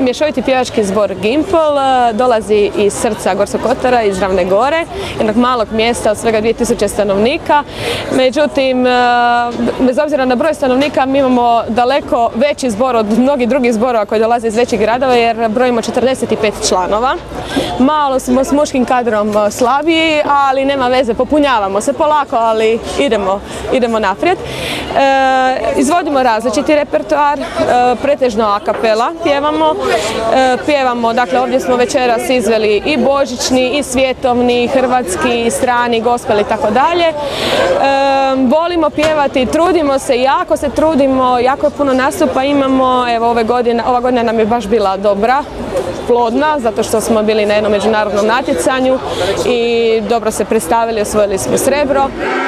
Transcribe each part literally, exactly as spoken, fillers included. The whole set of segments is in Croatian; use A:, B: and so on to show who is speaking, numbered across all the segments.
A: mješoviti pjevački zbor Gimpl, dolazi iz srca Gorskog kotara, iz Ravne Gore, jednog malog mjesta od svega dvije tisuće stanovnika. Međutim, bez obzira na broj stanovnika, mi imamo daleko veći zbor od mnogih drugih zborova koji dolaze iz većih gradova, jer brojimo četrdeset pet članova. Malo smo s muškim kadrom slabiji, ali nema veze, popunjavamo se polako, ali idemo, idemo naprijed. E, izvodimo različiti repertoar, e, pretežno a kapela pjevamo. E, pjevamo, dakle ovdje smo večeras izveli i božićni, i svjetovni, i hrvatski, i strani, gospel i tako dalje. E, volimo pjevati, trudimo se, jako se trudimo, jako puno nastupa imamo. Evo ove godine, ova godina nam je baš bila dobra, plodna, zato što smo bili na jednom međunarodnom natjecanju i dobro se predstavili, osvojili smo srebro.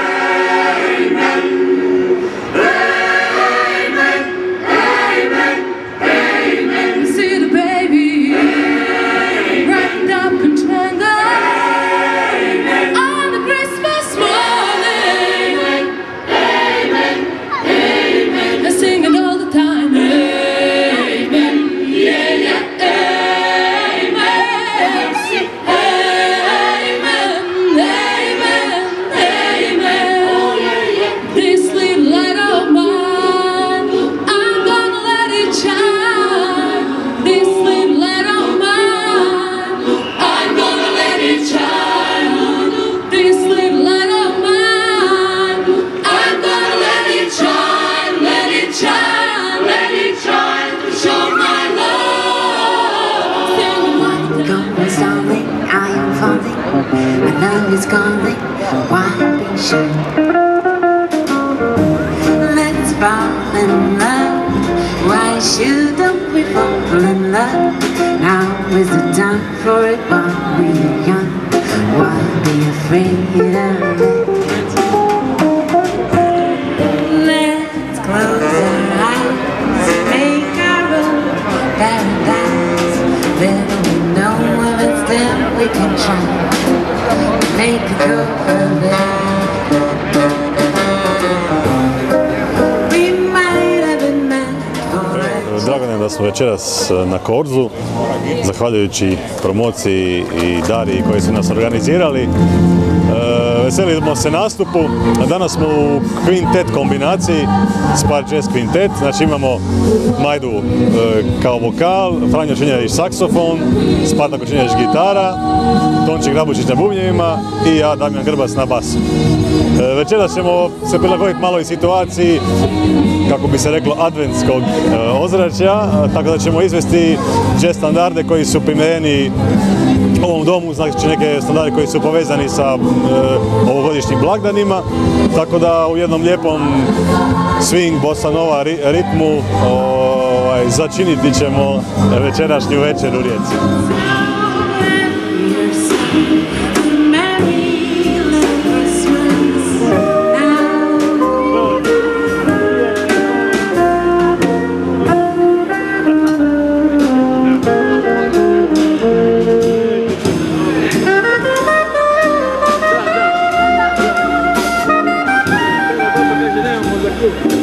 B: Is calling, why be shy? Let's fall in love. Why shouldn't we fall in love? Now is the time for it while we're young. Why be afraid of it? Let's close our eyes, make our own paradise. Little we know of it, still we can try.
C: Drago nam je da smo večeras na Korzu, zahvaljujući promociji i Dariji koji su nas organizirali. Veselimo se nastupu. Danas smo u kvintet kombinaciji, Spar Jazz kvintet. Znači imamo Majdu e, kao vokal, Franjo Činjanić saksofon, Sparta Kočinjanić gitara, Tonči Grabučić na bubnjevima i ja, Damjan Grbas, na basu. E, večeras ćemo se prilagoditi malo i situaciji, kako bi se reklo, adventskog e, ozračja, tako da ćemo izvesti jazz standarde koji su primjereni ovom domu, znači neke standarde koji su povezani sa e, ovogodišnjim blagdanima, tako da u jednom lijepom swing, bossa nova ritmu ovaj, začiniti ćemo večerašnju večer u Rijeci.
D: Thank you.